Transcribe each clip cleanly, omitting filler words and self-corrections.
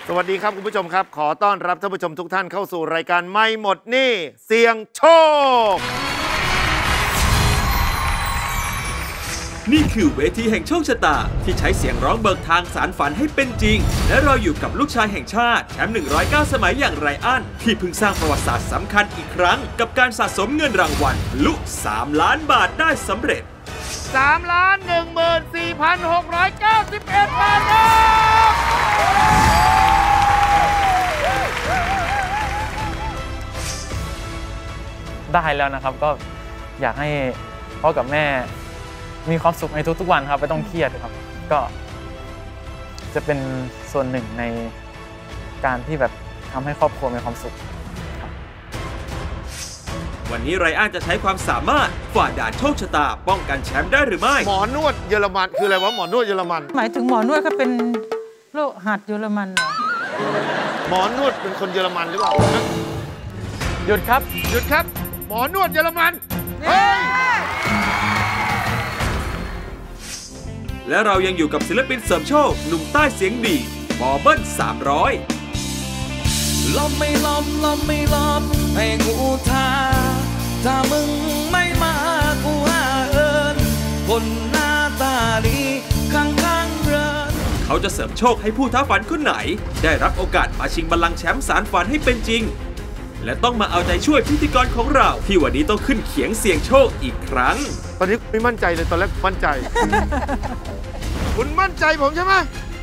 สวัสดีครับคุณผู้ชมครับขอต้อนรับท่านผู้ชมทุกท่านเข้าสู่รายการไม่หมดหนี้เสี่ยงโชคนี่คือเวทีแห่งโชคชะตาที่ใช้เสียงร้องเบิกทางสารฝันให้เป็นจริงและเราอยู่กับลูกชายแห่งชาติแชมป์109 สมัยอย่างไรอันที่เพิ่งสร้างประวัติศาสตร์สำคัญอีกครั้งกับการสะสมเงินรางวัลลุ3 ล้านบาทได้สำเร็จ 3,14,691 บาทได้แล้วนะครับก็อยากให้พ่อกับแม่มีความสุขในทุกๆวันครับไม่ต้องเครียดครับก็จะเป็นส่วนหนึ่งในการที่แบบทำให้ครอบครัวมีความสุขวันนี้ไรอันจะใช้ความสามารถฝ่าด่านโชคชะตาป้องกันแชมป์ได้หรือไม่หมอนวดเยอรมันคืออะไรวะหมอนวดเยอรมันหมายถึงหมอนวดเขาเป็นโรคหัดเยอรมันเหรอหมอนวดเป็นคนเยอรมันหรือเปล่าหยุดครับหยุดครับหมอนวดเยอรมันเฮ้ยและเรายังอยู่กับศิลปินเสริมโชคหนุ่มใต้เสียงดีบอเบิ้ล300 ล้มไม่ล้มล้มไม่ล้มให้กูท่าถ้ามึงไม่มากูหาเอิญคนหน้าตาดีข้างๆเรือนเขาจะเสริมโชคให้ผู้ท้าฝันคนไหนได้รับโอกาสมาชิงบัลลังก์แชมป์สารฝันให้เป็นจริงและต้องมาเอาใจช่วยพิธีกรของเราที่วันนี้ต้องขึ้นเขียงเสี่ยงโชคอีกครั้งตอนนี้ไม่มั่นใจเลยตอนแรกมั่นใจ คุณมั่นใจผมใช่ไหม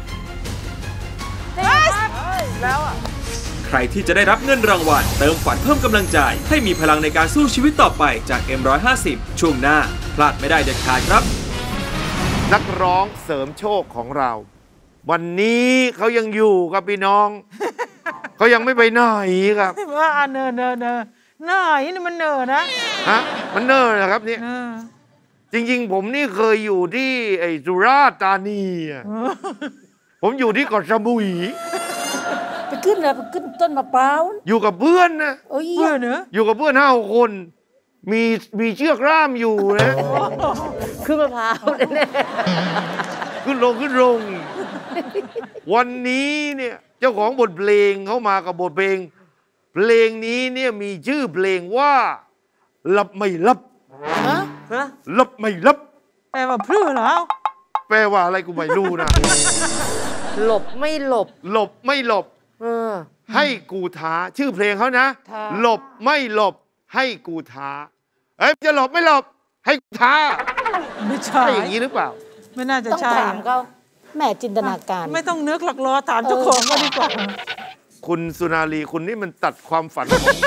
แล้วใครที่จะได้รับเงินรางวัลเติมฝันเพิ่มกำลังใจให้มีพลังในการสู้ชีวิตต่อไปจาก M150 ช่วงหน้าพลาดไม่ได้เด็ดขาดครับนักร้องเสริมโชคของเราวันนี้เขายังอยู่กับพี่น้องเขายังไม่ไปไหนครับว่าเนอนี่มันเนอนะฮะมันเนอเหรอครับเนี่ยจริงๆผมนี่เคยอยู่ที่ไอ้สุราษฎร์ธานีผมอยู่ที่เกาะสมุยไปขึ้นต้นมะพร้าวอยู่กับเพื่อนนะเพื่อนเนอะอยู่กับเพื่อน5 คนมีเชือกร่ามอยู่นะขึ้นมะพร้าวแน่ขึ้นลงวันนี้เนี่ยเจ้าของบทเพลงเขามากับบทเพลงนี้เนี่ยมีชื่อเพลงว่าลับไม่ลับลับไม่ลับแปลว่าพลื้อเหรอแปลว่าอะไรกูไม่รู้นะหลบไม่หลบไม่หลบให้กูท้าชื่อเพลงเขานะหลบไม่หลบให้กูท้าจะหลบไม่หลบให้กูท้าไม่ใช่อย่างนี้หรือเปล่าไม่น่าจะใช่ต้องถามเขาแม่จินตนาการไม่ต้องนึกหลักล้อถามเจ้าของก็ดีกว่าคุณสุนารีคุณนี่มันตัดความฝัน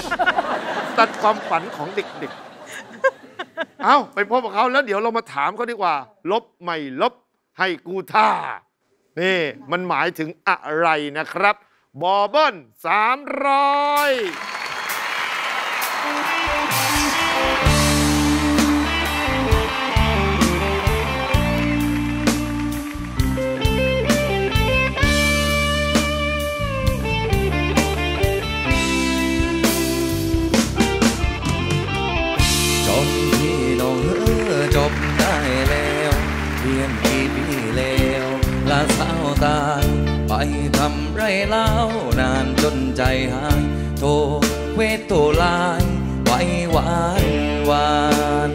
ของเด็กๆเอาไปพบกับเขาแล้วเดี๋ยวเรามาถามเขาดีกว่าลบไม่ลบให้กูท่านี่มันหมายถึงอะไรนะครับบอเบิ้ล300 จบได้แล้วเพียงกี่ปีแล้วลาสาวตายไปทำไรเล่านานจนใจหายโทรเวทโทรไลน์ไว้วาน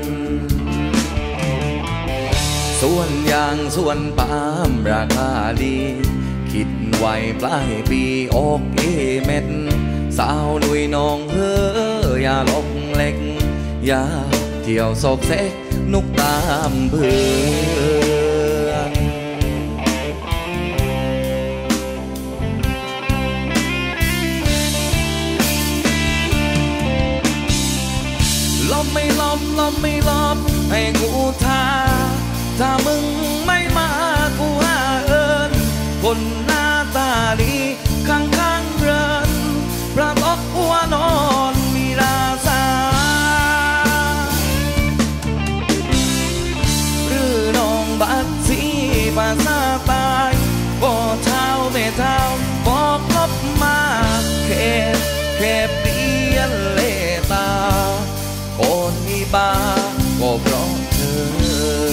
ส่วนยางส่วนปาล์มราคาดีคิดไว้ปลายปีออกเม็ดสาวลุยน้องอย่าลงเล็กอย่าเที่ยวซอกแซกนุกตามเพื่อนล้มไม่ล้มให้กูท่าถ้ามึงไม่มากูหาเอิญคนหน้าตาดีข้างเรือนพระบอกหัวนอนมีราษาบัดสีภาษาตายบ่เท้าไม่เท้าบอกลบมาแค่เปลี่ยนเลตาคนมีบาก็เพราะเธอ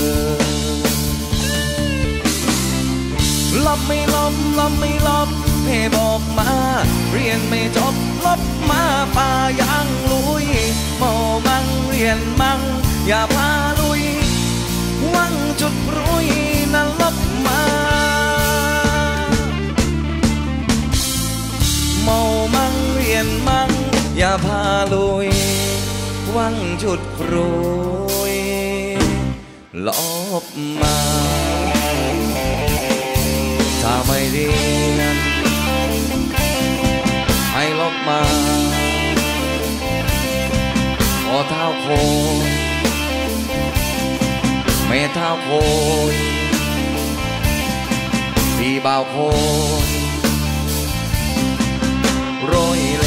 ลบไม่ลบให้บอกมาเรียนไม่จบลบมาป่ายังลุยเมามังเรียนมังอย่าพาลุยหวังจุดรุยนั้นลบมาเมามังเรียนมังอย่าพาลุยหวังจุดรุยลบมาถ้าไม่เรียนให้ลบมาพอเท้าโคแม่เท้าโคพี่บ่าวโคโรยเล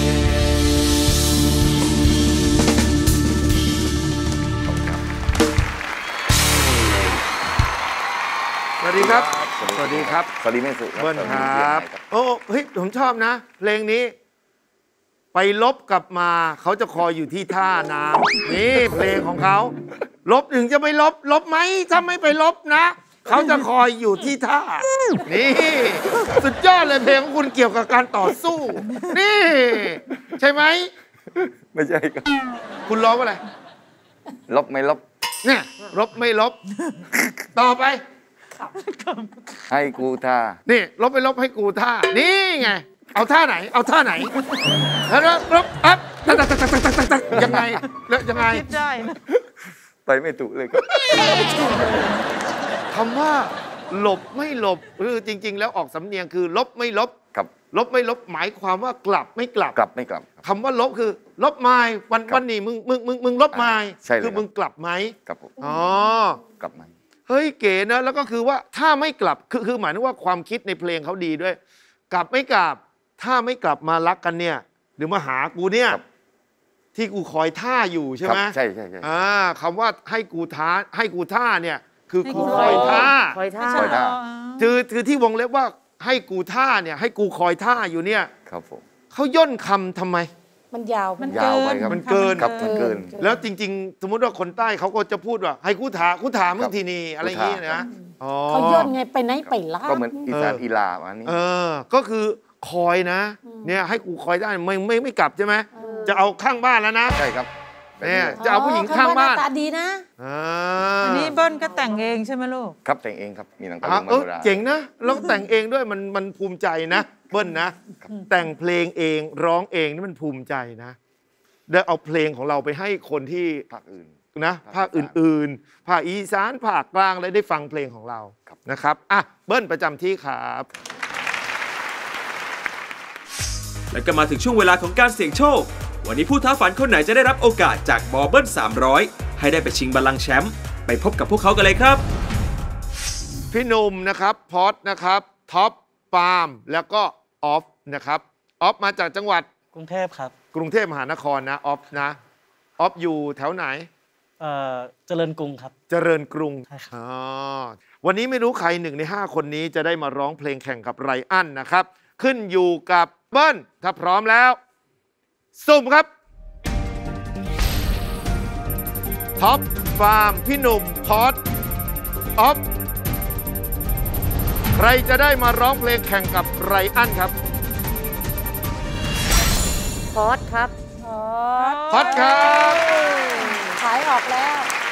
สวัสดีครับ สวัสดีครับสวัสดีแม่สุเบิ้ลครับ โอ้เฮ้ยผมชอบนะเพลงนี้ ไปลบกลับมาเขาจะคอยอยู่ที่ท่าน้ำนี่เพลงของเขาลบถึงจะไม่ลบลบไหมถ้าไม่ไปลบนะเขาจะคอยอยู่ที่ท่านี่สุดยอดเลยเพลงของคุณเกี่ยวกับการต่อสู้ นี่ ใช่ไหมไม่ใช่ครับคุณร้องว่าอะไรลบไม่ลบเนี่ยลบไม่ลบ ต่อไปให้กูท่านี่ลบไปลบให้กูท่า นี่ไง เอาท่าไหน เอาท่าไหน แล้วลบอัพตักยังไงแล้วยังไงไปไม่ถูกเลยครับคำว่าหลบไม่หลบคือจริง ๆ แล้วออกสำเนียงคือลบไม่ลบครับลบไม่ลบหมายความว่ากลับไม่กลับกลับไม่กลับครับคำว่าลบคือ ลบไม้วันครับวันนี้มึงลบไม้ใช่เลยคือมึงกลับไหมครับผมอ๋อกลับมาเฮ้ยเก๋นะแล้วก็คือว่าถ้าไม่กลับคือหมายถึงว่าความคิดในเพลงเขาดีด้วย กลับไม่กลับ ถ้าไม่กลับมารักกันเนี่ยหรือมาหากูเนี่ยครับที่กูคอยท่าอยู่ใช่ครัไหมใช่ใช่คำว่าให้กูท่าเนี่ย คือให้กูกูคอยท่าคอยท่าคอยท่าคือที่วงเล็บว่าให้กูท่าเนี่ย ให้กูคอยท่าอยู่เนี่ยครับผมเขาย่นคำทำไมมันยาวยาวไปครับมันเกินครับมันเกินแล้วจริง ๆ สมมติว่าคนใต้เขาก็จะพูดว่า ให้กูถามมึครังบทีนี่อะไรอย่างงี้กูถามนะอ๋อเขาย่นไงไปไหนไปล่าก็เหมือนอีสานอีลาอันนี้ก็คือคอยนะ เนี่ยให้กูคอยได้ไม่กลับใช่ไหมจะเอาข้างบ้านแล้วนะใช่ครับเนี่ยจะเอาผู้หญิงข้างบ้านหน้าตาดีนะอันนี้เบิ้ลก็แต่งเองใช่ไหมลูกครับแต่งเองครับมีหนังตะลุงมาเออโนราเจ๋งนะแล้วแต่งเองด้วยมันภูมิใจนะเบิ้ลนะ แต่งเพลงเองร้องเองนี่มันภูมิใจนะได้เอาเพลงของเราไปให้คนที่ภาคอื่นนะภาคอื่นๆภาคอีสานภาคกลางอะไรได้ฟังเพลงของเราครับนะครับอ่ะเบิ้ลประจำที่ครับและก็มาถึงช่วงเวลาของการเสี่ยงโชค วันนี้ผู้ท้าฝันคนไหนจะได้รับโอกาสจากบอเบิ้ล300 ให้ได้ไปชิงบัลลังก์แชมป์ไปพบกับพวกเขากันเลยครับพี่หนุ่มนะครับพอดนะครับท็อปปาล์มแล้วก็ออฟนะครับออฟมาจากจังหวัดกรุงเทพครับกรุงเทพมหานครนะออฟนะออฟอยู่แถวไหนเจริญกรุงครับเจริญกรุงใช่ครับอ๋อวันนี้ไม่รู้ใคร1 ใน 5 คนนี้จะได้มาร้องเพลงแข่งกับไรอันนะครับ ขึ้นอยู่กับเบิ้ลถ้าพร้อมแล้วสุ่มครับท็อปฟาร์มพี่หนุ่มพอดออฟใครจะได้มาร้องเพลงแข่งกับไรอันครับพอดครับพอดครับขายออกแล้ว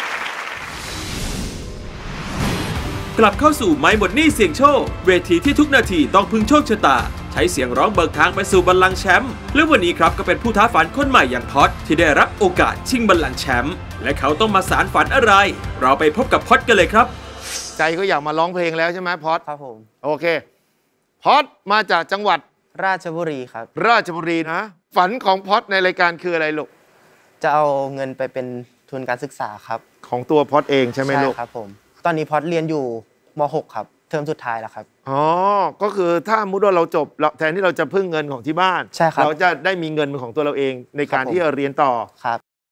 กลับเข้าสู่ไม่หมดหนี้เสี่ยงโชค เวทีที่ทุกนาทีต้องพึ่งโชคชะตา ใช้เสียงร้องเบิกทางไปสู่บัลลังก์แชมป์และวันนี้ครับก็เป็นผู้ท้าฝันคนใหม่อย่างพอดที่ได้รับโอกาสชิงบัลลังก์แชมป์และเขาต้องมาสารฝันอะไร เราไปพบกับพอดกันเลยครับใจก็อยากมาร้องเพลงแล้วใช่ไหมพอดครับผมโอเคพอดมาจากจังหวัดราชบุรีครับราชบุรีนะ ฝันของพอดในรายการคืออะไรลูกจะเอาเงินไปเป็นทุนการศึกษาครับของตัวพอดเองใช่ไหมลูกครับผม ตอนนี้พอดเรียนอยู่ม .6 ครับ เทอมสุดท้ายแล้วครับอ๋อ ก็คือถ้ามุดว่าเราจบแทนที่เราจะพึ่งเงินของที่บ้านใช่ครับเราจะได้มีเงินเป็นของตัวเราเองในการครับผมที่จะเรียนต่อครับ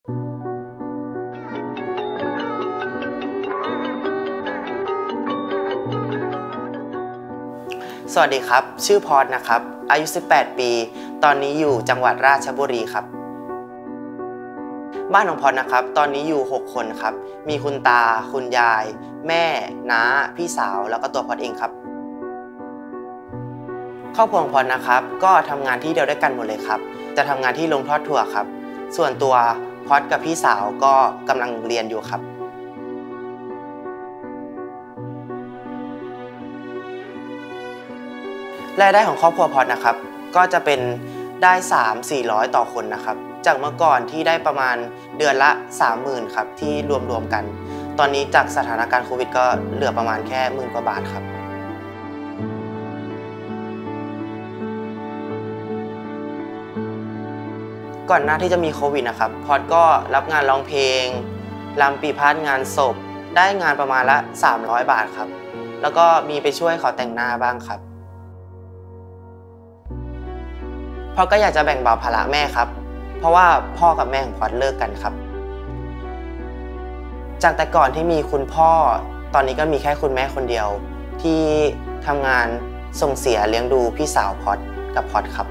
สวัสดีครับ ชื่อพอดนะครับ อายุ 18 ปี ตอนนี้อยู่จังหวัดราชบุรีครับ บ้านของพอดนะครับ ตอนนี้อยู่ 6 คนครับ มีคุณตา คุณยาย แม่ น้า พี่สาว แล้วก็ตัวพอดเองครับครอบครัวของพอดนะครับก็ทำงานที่เดียวด้วยกันหมดเลยครับจะทำงานที่โรงทอดถั่วครับส่วนตัวพอดกับพี่สาวก็กำลังเรียนอยู่ครับรายได้ของครอบครัวพอดนะครับก็จะเป็นได้ 3-400 ต่อคนนะครับจากเมื่อก่อนที่ได้ประมาณเดือนละ 30,000 ครับที่รวมๆกันตอนนี้จากสถานการณ์โควิดก็เหลือประมาณแค่10,000 กว่าบาทครับก่อนหน้าที่จะมีโควิดนะครับพอดก็รับงานร้องเพลงรำปีพาดงานศพได้งานประมาณละ300 บาทครับแล้วก็มีไปช่วยเขาแต่งหน้าบ้างครับพอดก็อยากจะแบ่งเบาภาระแม่ครับเพราะว่าพ่อกับแม่ของพอดเลิกกันครับจากแต่ก่อนที่มีคุณพ่อตอนนี้ก็มีแค่คุณแม่คนเดียวที่ทำงานส่งเสียเลี้ยงดูพี่สาวพอดกับพอดครับ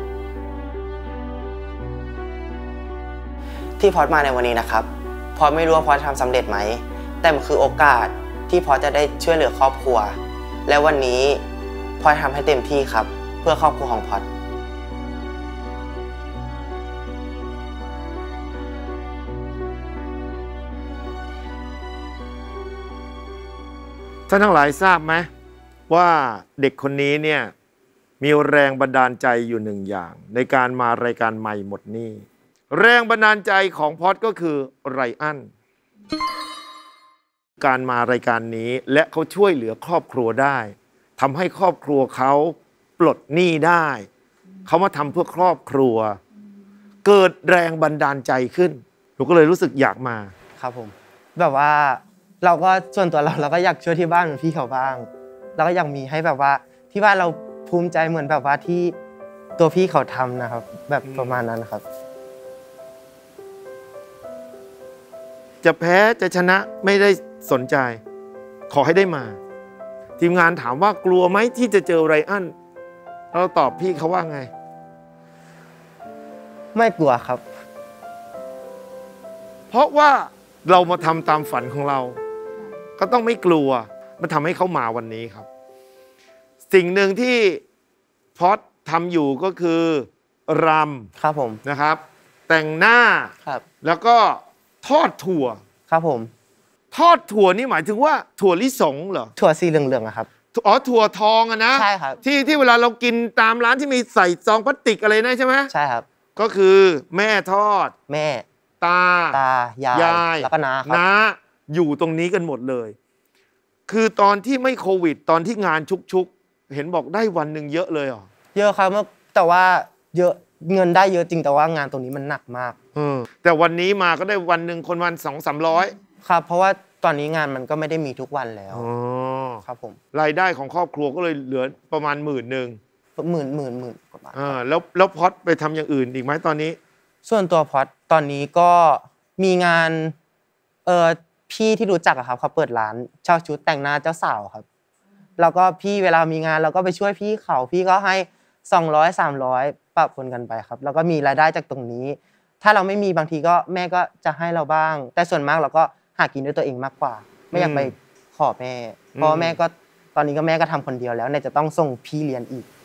ที่พอดมาในวันนี้นะครับพอดไม่รู้ว่าพอดทำสำเร็จไหมแต่มันคือโอกาสที่พอดจะได้ช่วยเหลือครอบครัวและวันนี้พอดทำให้เต็มที่ครับเพื่อครอบครัวของพอดท่านทั้งหลายทราบไหมว่าเด็กคนนี้เนี่ยมีแรงบันดาลใจอยู่หนึ่งอย่างในการมารายการใหม่หมดหนี้แรงบันดาลใจของพอดก็คือไรอันการมารายการนี้และเขาช่วยเหลือครอบครัวได้ทำให้ครอบครัวเขาปลดหนี้ได้เขามาทำเพื่อครอบครัวเกิดแรงบันดาลใจขึ้นหนูก็เลยรู้สึกอยากมาครับผมแบบว่าเราก็ส่วนตัวเราก็อยากช่วยที่บ้านเหมือนพี่เขาบ้างเราก็อยากมีให้แบบว่าที่บ้านเราภูมิใจเหมือนแบบว่าที่ตัวพี่เขาทำนะครับแบบประมาณนั้นครับจะแพ้จะชนะไม่ได้สนใจขอให้ได้มาทีมงานถามว่ากลัวไหมที่จะเจอไรอันเราตอบพี่เขาว่าไงไม่กลัวครับเพราะว่าเรามาทำตามฝันของเราก็ต้องไม่กลัวมันทำให้เขามาวันนี้ครับสิ่งหนึ่งที่พอดทำอยู่ก็คือรำครับผมนะครับแต่งหน้าครับแล้วก็ทอดถั่วครับผมทอดถั่วนี่หมายถึงว่าถั่วลิสงเหรอถั่วสีเหลืองๆอะครับอ๋อถั่วทองอะนะใช่ครับที่เวลาเรากินตามร้านที่มีใส่ซองพลาสติกอะไรนะใช่ไหมใช่ครับก็คือแม่ทอดแม่ตายายแล้วก็น้าครับน้าอยู่ตรงนี้กันหมดเลยคือตอนที่ไม่โควิดตอนที่งานชุกเห็นบอกได้วันหนึ่งเยอะเลยเหรอเยอะครับแต่ว่าเยอะเงินได้เยอะจริงแต่ว่างานตรงนี้มันหนักมากแต่วันนี้มาก็ได้วันหนึ่งคนวัน200-300 ครับเพราะว่าตอนนี้งานมันก็ไม่ได้มีทุกวันแล้วครับผมรายได้ของครอบครัวก็เลยเหลือประมาณ10,000 หมื่นกว่าบาทแล้วพอดไปทำอย่างอื่นอีกไหมตอนนี้ส่วนตัวพอดตอนนี้ก็มีงานพี่ที่รู้จักอะครับเขาเปิดร้านเช่าชุดแต่งหน้าเจ้าสาวครับแล้วก็พี่เวลามีงานเราก็ไปช่วยพี่เขาพี่ก็ให้200-300ปะปนกันไปครับแล้วก็มีรายได้จากตรงนี้ถ้าเราไม่มีบางทีก็แม่ก็จะให้เราบ้างแต่ส่วนมากเราก็หากินด้วยตัวเองมากกว่าไม่อยากไปขอแม่เพราะแม่ก็ตอนนี้ก็แม่ก็ทำคนเดียวแล้วเนี่ยจะต้องส่งพี่เรียนอีก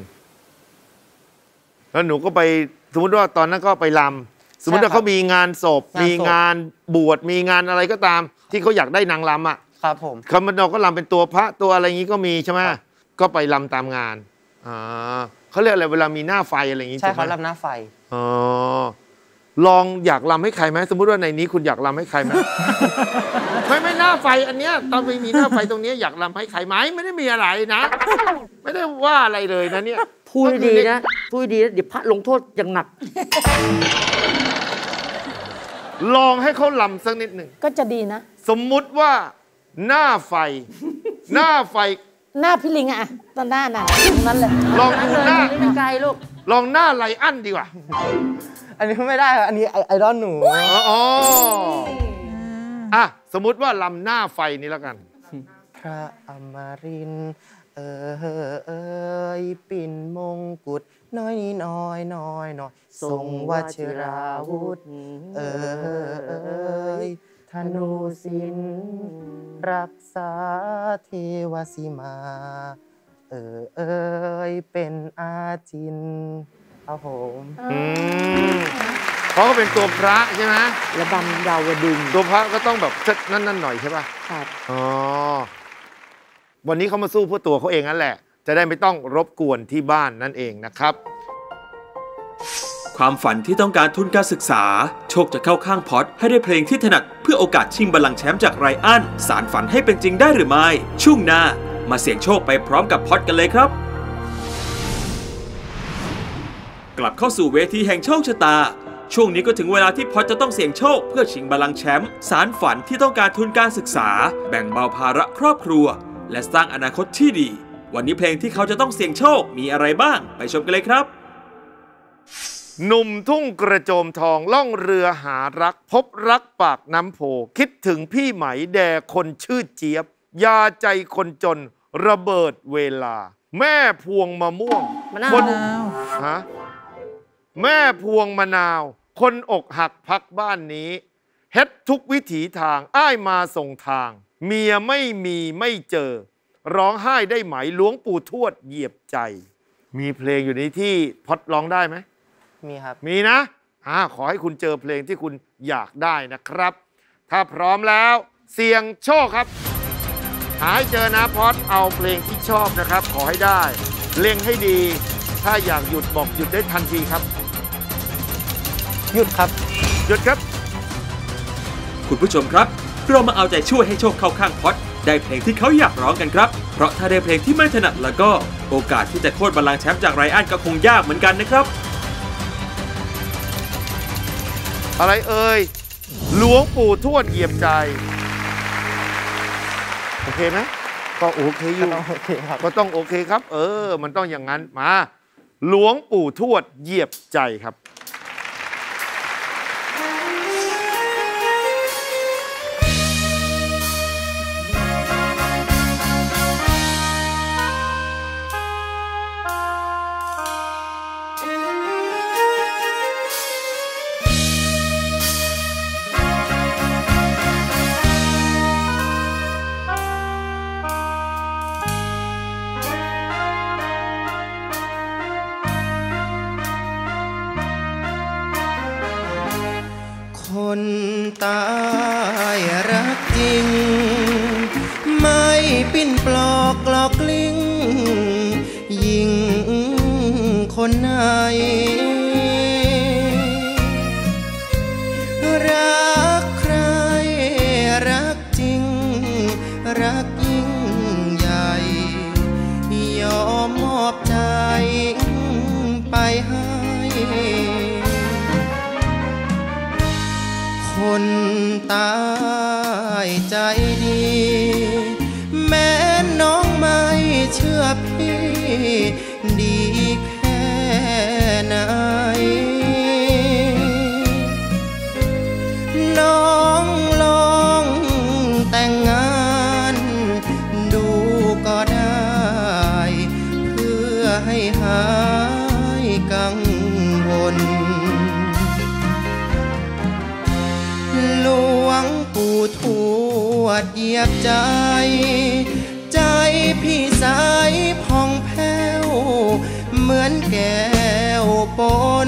แล้วหนูก็ไปสมมติว่าตอนนั้นก็ไปรำสมมติว่าเขามีงานศพมีงานบวชมีงานอะไรก็ตามที่เขาอยากได้นางรำอ่ะครับผมเราก็รำเป็นตัวพระตัวอะไรอย่างนี้ก็มีใช่ไหมก็ไปรำตามงานเขาเรียกอะไรเวลามีหน้าไฟอะไรอย่างนี้ใช่เขารำหน้าไฟลองอยากรำให้ใครไหมสมมติว่าในนี้คุณอยากรำให้ใครไหม ไม่หน้าไฟอันเนี้ยตอนไม่มีหน้าไฟตรงนี้อยากรำให้ใครไหมไม่ได้มีอะไรนะไม่ได้ว่าอะไรเลยนะเนี่ยพูดดีนะพูดดีนะเดี๋ยวพระลงโทษอย่างหนักลองให้เขารำสักนิดหนึ่งก็จะดีนะสมมุติว่าหน้าไฟหน้าพี่ลิงอะตอนหน้าน่ะตรงนั้นแหละลองดูหน้าไม่ไกลลูกลองหน้าไรอันดีกว่าอันนี้ไม่ได้ครับอันนี้ไอดอลหนูสมมุติว่าลำหน้าไฟนี่แล้วกันพระอมรินทร์ปิ่นมงกุฎน้อยทรงวชิราวุธธนูศิลป์รักษาเทวสีมาเป็นอาจินครับผมเพราะก็เป็นตัวพระใช่ไหมระบำดาวดึงตัวพระก็ต้องแบบนั่นหน่อยใช่ป่ะครับอ๋อวันนี้เขามาสู้เพื่อตัวเขาเองนั่นแหละ จะได้ไม่ต้องรบกวนที่บ้านนั่นเองนะครับความฝันที่ต้องการทุนการศึกษาโชคจะเข้าข้างพอดให้ได้เพลงที่ถนัดเพื่อโอกาสชิงบัลลังก์แชมป์จากไรอันสารฝันให้เป็นจริงได้หรือไม่ช่วงหน้ามาเสี่ยงโชคไปพร้อมกับพอดกันเลยครับ กลับเข้าสู่เวทีแห่งโชคชะตาช่วงนี้ก็ถึงเวลาที่พอดจะต้องเสี่ยงโชคเพื่อชิงบัลลังก์แชมป์สารฝันที่ต้องการทุนการศึกษาแบ่งเบาภาระครอบครัวและสร้างอนาคตที่ดีวันนี้เพลงที่เขาจะต้องเสี่ยงโชคมีอะไรบ้างไปชมกันเลยครับหนุ่มทุ่งกระโจมทองล่องเรือหารักพบรักปากน้ำโพคิดถึงพี่ไหมแด่คนชื่อเจี๊ยบยาใจคนจนระเบิดเวลาแม่พวงมะม่วงมะนาวคนฮะแม่พวงมะนาวคนอกหักพักบ้านนี้เฮ็ดทุกวิถีทางอ้ายมาส่งทางเมียไม่มีไม่เจอร้องไห้ได้ไหมหลวงปู่ทวดเหยียบใจมีเพลงอยู่ในที่พอดร้องได้ไหมมีครับมีนะขอให้คุณเจอเพลงที่คุณอยากได้นะครับ ถ้าพร้อมแล้วเสี่ยงโชคครับหาให้เจอนะพอดเอาเพลงที่ชอบนะครับขอให้ได้เล็งให้ดีถ้าอยากหยุดบอกหยุดได้ทันทีครับหยุดครับหยุดครับคุณผู้ชมครับเรามาเอาใจช่วยให้โชคเข้าข้างพอดได้เพลงที่เขาอยากร้องกันครับเพราะถ้าได้เพลงที่ไม่ถนัดแล้วก็โอกาสที่จะโค่นบัลลังก์แชมป์จากไรอันก็คงยากเหมือนกันนะครับอะไรเอ่ยหลวงปู่ทวดเหยียบใจโอเคไหมก็โอเคอยู่ก็ต้องโอเคครับมันต้องอย่างนั้นมาหลวงปู่ทวดเหยียบใจครับคนตายรักจริงไม่ปิ้นปลอกกลอกกลิ้งยิงคนไหนรักใครรักจริงรักยิ่งใหญ่ยอมมอบใจไปให้คนตายใจดีแม้น้องไม่เชื่อพี่ดีแค่ไหนน้องลองแต่งงานดูก็ได้เพื่อให้หายกังวลหลวงปู่ทวดเหยียบใจใจพี่สายผ่องแผ้วเหมือนแก้วปน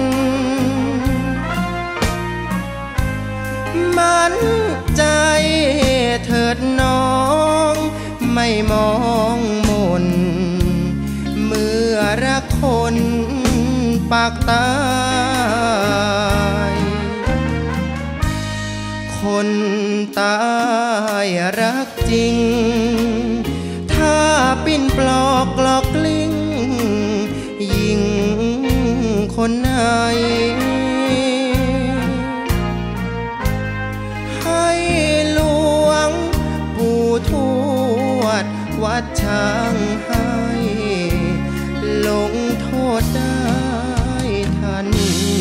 มั่นใจเถิดน้องไม่มองมนเมื่อรักคนปากตายคนตายรักจริงถ้าปิ้นปลอกกลอกกลิ้งยิงคนไหนให้หลวงปู่ทวดวัดช้างให้ลงโทษได้ทัน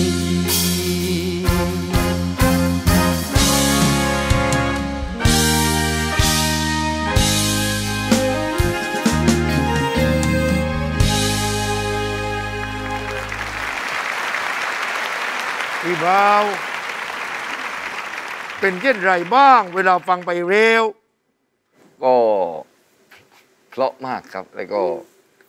พี่บ่าวเป็นเช่นไรบ้างเวลาฟังไปเร็วก็เพราะมากครับแล้วก็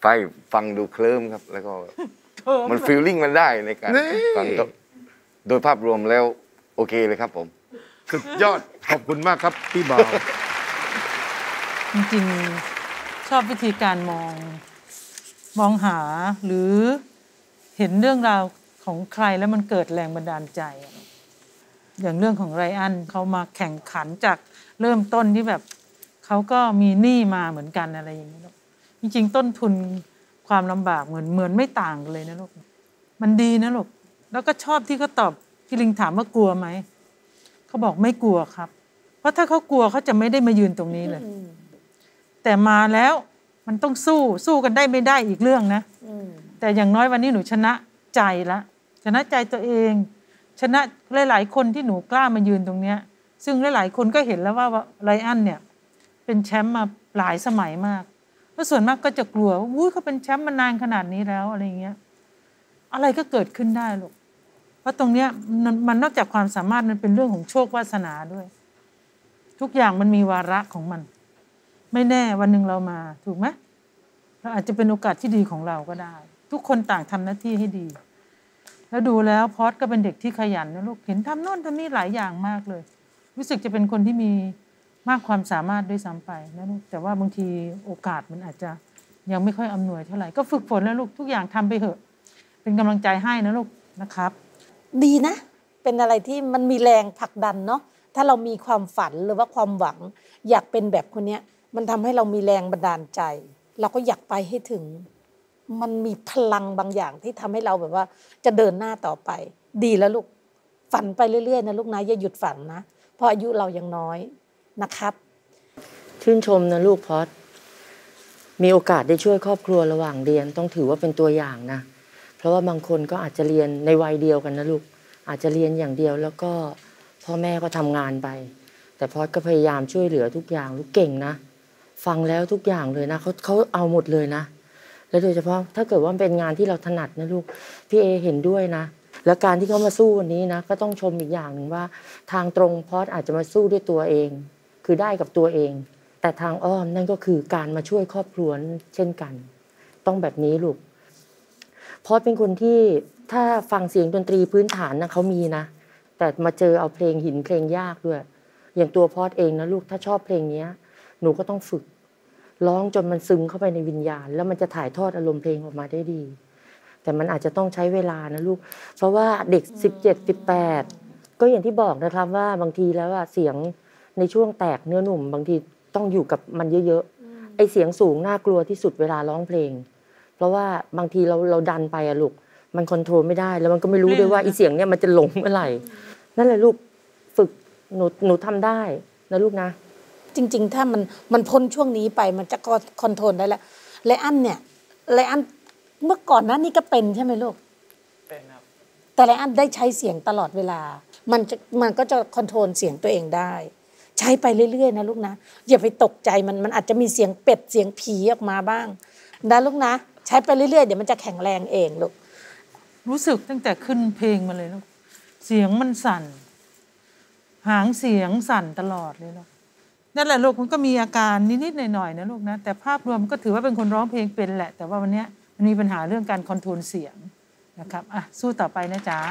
ไปฟังดูเคลิ้มครับ แล้วก็มันฟีลลิ่งมันได้ในการฟังก็โดยภาพรวมแล้วโอเคเลยครับผมสุดยอดขอบคุณมากครับพี่บ่าวจริงๆชอบวิธีการมองหาหรือเห็นเรื่องราวของใครแล้วมันเกิดแรงบันดาลใจอย่างเรื่องของไรอันเขามาแข่งขันจากเริ่มต้นที่แบบเขาก็มีหนี้มาเหมือนกันอะไรอย่างนี้ลูกจริงๆต้นทุนความลำบากเหมือนไม่ต่างกันเลยนะลูกมันดีนะลูกแล้วก็ชอบที่เขาตอบพี่ลิงถามว่ากลัวไหมเขาบอกไม่กลัวครับเพราะถ้าเขากลัวเขาจะไม่ได้มายืนตรงนี้เลยแต่มาแล้วมันต้องสู้กันได้ไม่ได้อีกเรื่องนะแต่อย่างน้อยวันนี้หนูชนะใจละชนะใจตัวเองชนะหลายๆคนที่หนูกล้ามายืนตรงเนี้ยซึ่งหลายๆคนก็เห็นแล้วว่าไรอันเนี่ยเป็นแชมป์มาหลายสมัยมากแล้วส่วนมากก็จะกลัวอุ้ยเขาเป็นแชมป์มานานขนาดนี้แล้วอะไรเงี้ยอะไรก็เกิดขึ้นได้ลูกเพราะตรงเนี้ยมันนอกจากความสามารถมันเป็นเรื่องของโชควาสนาด้วยทุกอย่างมันมีวาระของมันไม่แน่วันหนึ่งเรามาถูกไหมเราอาจจะเป็นโอกาสที่ดีของเราก็ได้ทุกคนต่างทำหน้าที่ให้ดีแล้วดูแล้วพอดก็เป็นเด็กที่ขยันนะลูกเห็นทำโน่นทำนี่หลายอย่างมากเลยรู้สึกจะเป็นคนที่มีมากความสามารถด้วยซ้ำไปนะลูกแต่ว่าบางทีโอกาสมันอาจจะยังไม่ค่อยอำนวยเท่าไหร่ก็ฝึกฝนแล้วลูกทุกอย่างทำไปเถอะเป็นกำลังใจให้นะลูกนะครับดีนะเป็นอะไรที่มันมีแรงผลักดันเนาะถ้าเรามีความฝันหรือว่าความหวังอยากเป็นแบบคนเนี้ยมันทำให้เรามีแรงบันดาลใจเราก็อยากไปให้ถึงมันมีพลังบางอย่างที่ทำให้เราแบบว่าจะเดินหน้าต่อไปดีแล้วลูกฝันไปเรื่อยๆนะลูกนะอย่าหยุดฝันนะเพราะอายุเรายังน้อยนะครับชื่นชมนะลูกพอดมีโอกาสได้ช่วยครอบครัวระหว่างเรียนต้องถือว่าเป็นตัวอย่างนะเพราะว่าบางคนก็อาจจะเรียนในวัยเดียวกันนะลูกอาจจะเรียนอย่างเดียวแล้วก็พ่อแม่ก็ทำงานไปแต่พอดก็พยายามช่วยเหลือทุกอย่างลูกเก่งนะฟังแล้วทุกอย่างเลยนะเขาเอาหมดเลยนะแล้วโดยเฉพาะถ้าเกิดว่าเป็นงานที่เราถนัดนะลูกพี่เอเห็นด้วยนะแล้วการที่เขามาสู้วันนี้นะก็ต้องชมอีกอย่างหนึ่งว่าทางตรงพอดอาจจะมาสู้ด้วยตัวเองคือได้กับตัวเองแต่ทางอ้อมนั่นก็คือการมาช่วยครอบครัวเช่นกันต้องแบบนี้ลูกพอดเป็นคนที่ถ้าฟังเสียงดนตรีพื้นฐานนะเขามีนะแต่มาเจอเอาเพลงหินเพลงยากด้วยอย่างตัวพอดเองนะลูกถ้าชอบเพลงนี้หนูก็ต้องฝึกร้องจนมันซึมเข้าไปในวิญญาณแล้วมันจะถ่ายทอดอารมณ์เพลงออกมาได้ดีแต่มันอาจจะต้องใช้เวลานะลูกเพราะว่าเด็ก17 18ก็อย่างที่บอกนะครับว่าบางทีแล้วเสียงในช่วงแตกเนื้อหนุ่มบางทีต้องอยู่กับมันเยอะๆไอเสียงสูงน่ากลัวที่สุดเวลาร้องเพลงเพราะว่าบางทีเราดันไปลูกมันคอนโทรลไม่ได้แล้วมันก็ไม่รู้ด้วยว่าไอเสียงเนี่ยมันจะหลงเมื่อไหร่นั่นแหละลูกฝึกหนูทำได้นะลูกนะจริงๆถ้ามันพ้นช่วงนี้ไปมันจะคอนโทรลได้แล้วไลอันเนี่ยไลอันเมื่อก่อนนั้นนี่ก็เป็นใช่ไหมลูกเป็นครับแต่ไลอันได้ใช้เสียงตลอดเวลามันก็จะคอนโทรลเสียงตัวเองได้ใช้ไปเรื่อยๆนะลูกนะอย่าไปตกใจมันอาจจะมีเสียงเป็ดเสียงผีออกมาบ้างนะลูกนะใช้ไปเรื่อยๆเดี๋ยวมันจะแข็งแรงเองลูกรู้สึกตั้งแต่ขึ้นเพลงมาเลยลูกเสียงมันสั่นหางเสียงสั่นตลอดเลยลูกนั่นแหละลูกมันก็มีอาการนิดๆหน่อยๆนะลูกนะแต่ภาพรวมก็ถือว่าเป็นคนร้องเพลงเป็นแหละแต่ว่าวันนี้มันมีปัญหาเรื่องการคอนโทรลเสียงนะครับสู้ต่อไปนะจ๊ะ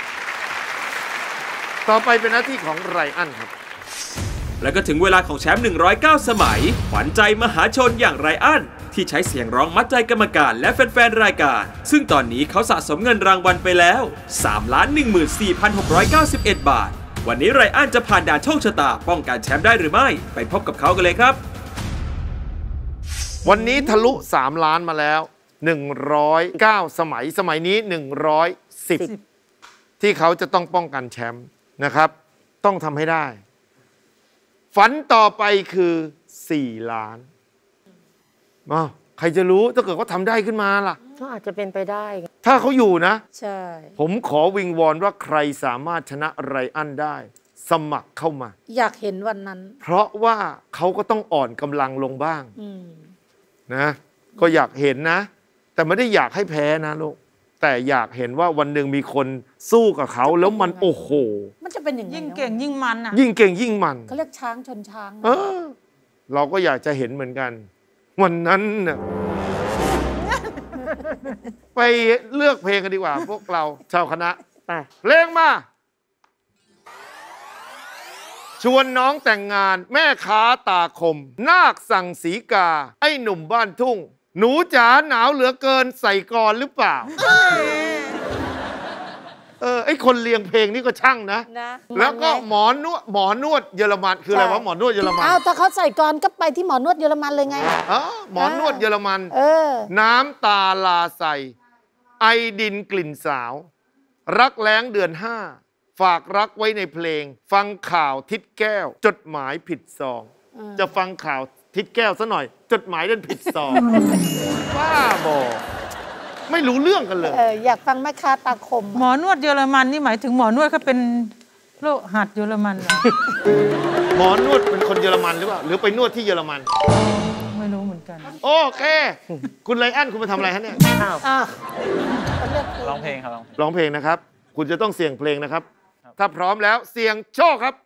ต่อไปเป็นหน้าที่ของไรอันครับแล้วก็ถึงเวลาของแชมป์109สมัยขวัญใจมหาชนอย่างไรอันที่ใช้เสียงร้องมัดใจกรรมการและแฟนๆรายการซึ่งตอนนี้เขาสะสมเงินรางวัลไปแล้ว 3,14,691 บาทวันนี้ไรอันจะผ่านด่านโชคชะตาป้องกันแชมป์ได้หรือไม่ไปพบกับเขากันเลยครับวันนี้ทะลุ3 ล้านมาแล้ว109สมัยนี้110ที่เขาจะต้องป้องกันแชมป์นะครับต้องทำให้ได้ฝันต่อไปคือ4 ล้านใครจะรู้ถ้าเกิดเขาทำได้ขึ้นมาล่ะก็อาจจะเป็นไปได้ถ้าเขาอยู่นะใช่ผมขอวิงวอนว่าใครสามารถชนะไรอันได้สมัครเข้ามาอยากเห็นวันนั้นเพราะว่าเขาก็ต้องอ่อนกำลังลงบ้างนะก็อยากเห็นนะแต่ไม่ได้อยากให้แพ้นะลูกแต่อยากเห็นว่าวันหนึ่งมีคนสู้กับเขาแล้วมันโอ้โหมันจะเป็นอย่างยิ่งเก่งยิ่งมันยิ่งเก่งยิ่งมันเขาเรียกช้างชนช้างเราก็อยากจะเห็นเหมือนกันวันนั้นน่ะไปเลือกเพลงกันดีกว่า พวกเราชาวคณะไปเพลงมา ชวนน้องแต่งงานแม่ค้าตาคม นาคสั่งสีกา ไอ้หนุ่มบ้านทุ่ง หนูจ๋าหนาวเหลือเกินใส่กรหรือเปล่า ไอ้คนเรียงเพลงนี่ก็ช่างนะ แล้วก็หมอนวดเยอรมันคืออะไรวะหมอนวดเยอรมันอ้าวถ้าเขาใส่กรก็ไปที่หมอนวดเยอรมันเลยไงหมอนวดเยอรมัน น้ำตาลาใสไอดินกลิ่นสาว รักแล้งเดือน 5 ฝากรักไว้ในเพลง ฟังข่าวทิศแก้ว จดหมายผิดซอง จะฟังข่าวทิศแก้วซะหน่อย จดหมายดันผิดซองบ้าบอไม่รู้เรื่องกันเลยอยากฟังแม่ค้าตาคมหมอนวดเยอรมันนี่หมายถึงหมอนวดเขาเป็นโรคหัดเยอรมันเหรอหมอนวดเป็นคนเยอรมันหรือเปล่าหรือไปนวดที่เยอรมันไม่รู้เหมือนกันโอเค คุณไรอันคุณมาทำอะไรฮะเนี่ยร้องเพลงครับร้องเพลงนะครับ คุณจะต้องเสี่ยงเพลงนะครับ ถ้าพร้อมแล้วเสี่ยงโชคครับ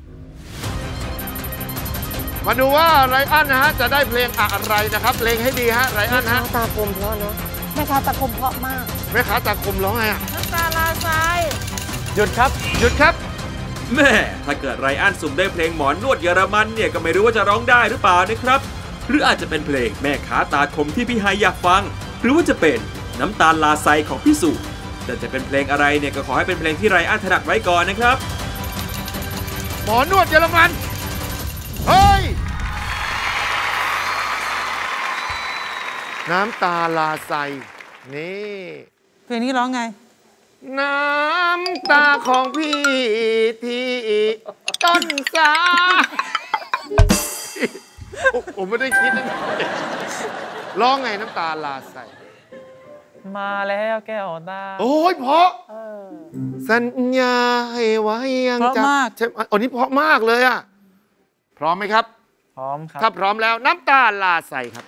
มาดูว่าไรอันนะฮะจะได้เพลงอะไรนะครับเพลงให้ดีฮะไรอันฮะตาคมเพราะเนาะแม่ค้าตาคมเพราะมากแม่ค้าตาคมร้องไงอ่ะน้ำตาลาทรายหยุดครับ หยุดครับแม่ถ้าเกิดไรอันสุ่มได้เพลงหมอนนวดเยอรมันเนี่ยก็ไม่รู้ว่าจะร้องได้หรือเปล่านะครับ หรืออาจจะเป็นเพลงแม่ค้าตาคมที่พี่ไฮอยากฟัง หรือว่าจะเป็นน้ำตาลลาไซของพี่สุแต่จะเป็นเพลงอะไรเนี่ยก็ขอให้เป็นเพลงที่ไรอันถนัดไว้ก่อนนะครับหมอนวดเยอรมันเฮ้ยน้ำตาลาไซนี่เพลงนี้ร้องไงน้ำตาของพี่ที่ต้นสาผมไม่ได้คิดนะร้องไงน้ำตาลาไซมาแล้วแก้วตาโอ้ยเพราะสัญญาให้ไว้ยังเพราะจำมากใช่อันนี้เพราะมากเลยอ่ะพร้อมไหมครับพร้อมครับถ้าพร้อมแล้วน้ำตาลาไซครับ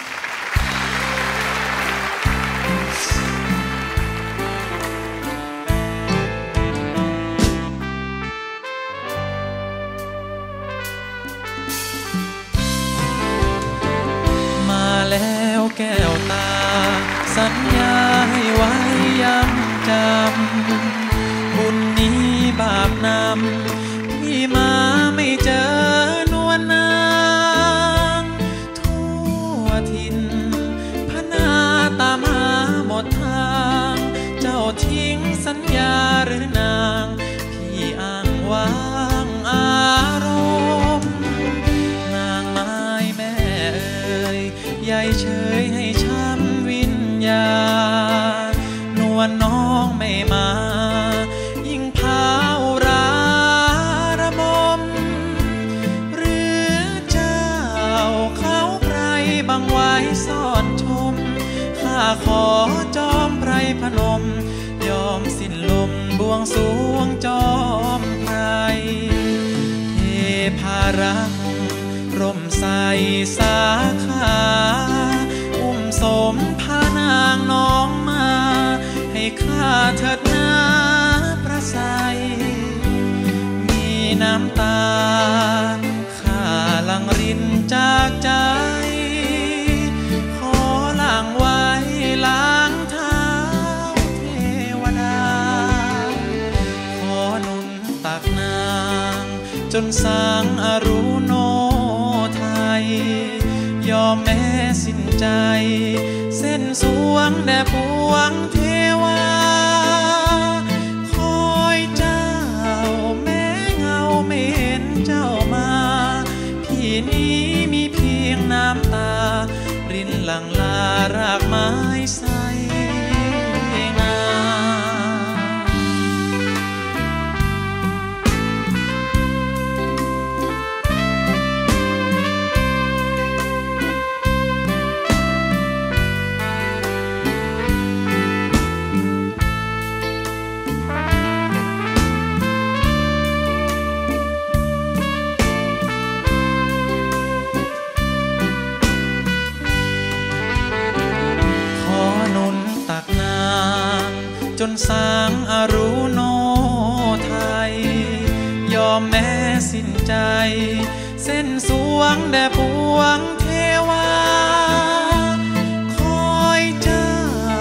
มาแล้วแก้วตา สัญญาให้ไว้ยังจำบุญนี้บาปนำพี่มาไม่เจอนวลนางทั่วถิ่นพนาตามหาหมดทางเจ้าทิ้งสัญญาหรือนางพี่อ้างว้างอารมณ์นางไม้แม่เอ่ยใหญ่เฉยให้ช้ำวิญญาณนวลน้องไม่มายิ่งพาวราระบมหรือเจ้าเขาใครบังไว้ซ่อนชมข้าขอจอมไพรพนมยอมสิ้นลมบวงสรวงจอมไพรเทพารักษ์ร่มใสสาขาอุ้มสมพานางน้องมาให้ข้าเถิดนาประไสมีน้ำตาข้าหลั่งรินจากใจขอหลั่งไว้ล้างเท้าเทวดาขอหนุนตักนางจนสางอรุโนไทยยอมแม้สิ้นใจเส้นสวงแด่ปวงเทวาคอยเจ้าแม้เงาไม่เห็นเจ้ามาพี่นี้มีเพียงน้ำตารินหลั่งลารากไม้ใสงามจนสางอรุโนไทยยอมแม้สิ้นใจเส้นสวงแด่ปวงเทวาคอยเจ้า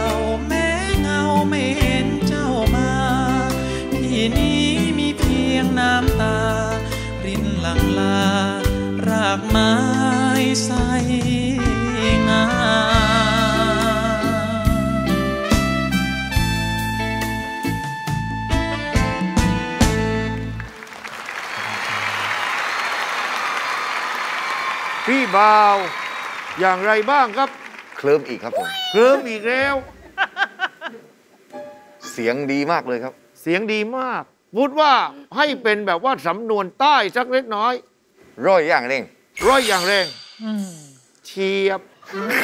บ่าวอย่างไรบ้างครับเคลิ้มอีกครับผมเคลิ้มอีกแล้วเสียงดีมากเลยครับเสียงดีมากพูดว่าให้เป็นแบบว่าสำนวนใต้สักเล็กน้อยร้อยอย่างเร่งร้อยอย่างแรงเชียบ